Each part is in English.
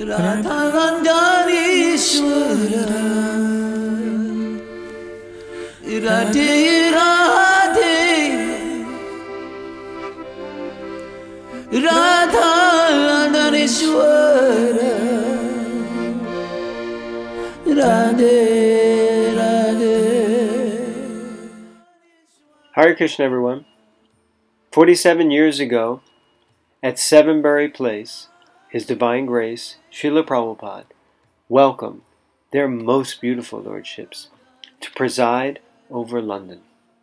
Radha-Londonisvara, Radhe Radhe, Radha-Londonisvara, Radhe Radhe. Hare Krishna, everyone. 47 years ago, at Sevenbury Place, His Divine Grace, Srila Prabhupada, welcomed their most beautiful lordships to preside over London.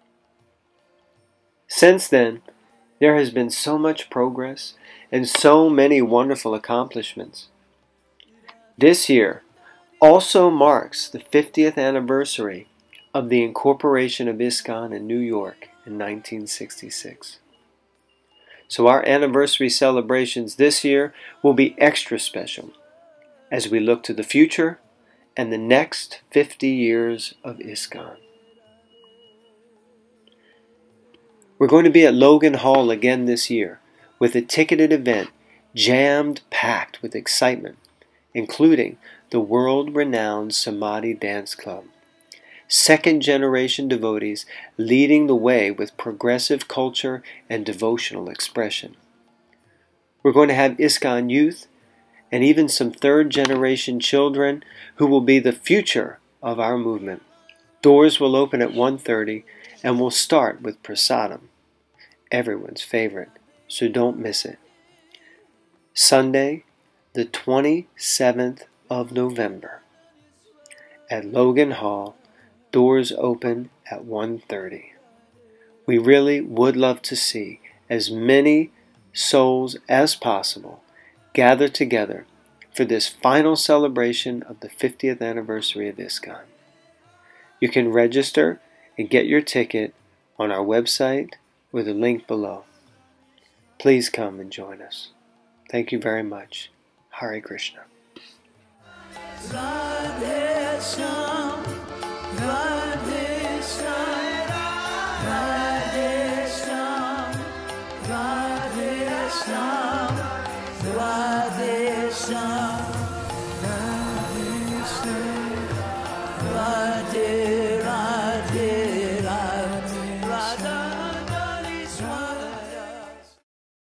Since then, there has been so much progress and so many wonderful accomplishments. This year also marks the 50th anniversary of the incorporation of ISKCON in New York in 1966. So our anniversary celebrations this year will be extra special as we look to the future and the next 50 years of ISKCON. We're going to be at Logan Hall again this year with a ticketed event jammed packed with excitement, including the world-renowned Samadhi Dance Club, second-generation devotees leading the way with progressive culture and devotional expression. We're going to have ISKCON youth and even some third-generation children who will be the future of our movement. Doors will open at 1:30 and we'll start with prasadam, everyone's favorite, so don't miss it. Sunday, the 27th of November, at Logan Hall, doors open at 1:30. We really would love to see as many souls as possible gather together for this final celebration of the 50th anniversary of ISKCON. You can register and get your ticket on our website or the link below. Please come and join us. Thank you very much. Hare Krishna. Radhe-Shyam, Radhe-Shyam, Radhe-Shyam, Radhe-Shyam, Radhe-Shyam.